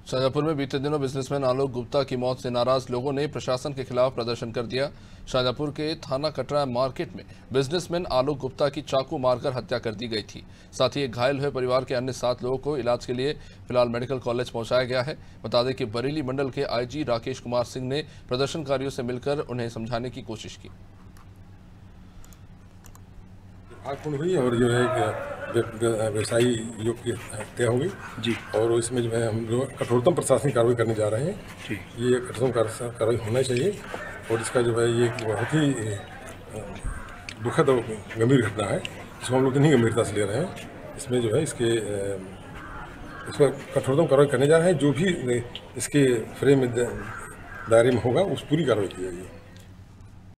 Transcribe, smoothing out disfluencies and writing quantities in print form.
शाहजहाँपुर में बीते दिनों बिजनेसमैन आलोक गुप्ता की मौत से नाराज लोगों ने प्रशासन के खिलाफ प्रदर्शन कर दिया। शाहजहाँपुर के थाना कटरा मार्केट में बिजनेसमैन आलोक गुप्ता की चाकू मारकर हत्या कर दी गई थी। साथ ही घायल हुए परिवार के अन्य 7 लोगों को इलाज के लिए फिलहाल मेडिकल कॉलेज पहुंचाया गया है। बता दें कि बरेली मंडल के आईजी राकेश कुमार सिंह ने प्रदर्शनकारियों से मिलकर उन्हें समझाने की कोशिश की। हुई और जो है व्यवसायी युग की हत्या हो गई जी। और इसमें जो है हम लोग कठोरतम प्रशासनिक कार्रवाई करने जा रहे हैं जी। ये कठोरतम कार्रवाई होना चाहिए और इसका जो है ये बहुत ही दुखद और गंभीर घटना है, इसको हम लोग इतनी गंभीरता से ले रहे हैं। इसमें जो है इस पर कठोरतम कार्रवाई करने जा रहे हैं। जो भी इसके फ्रेम में दायरे में होगा उस पूरी कार्रवाई की जाएगी।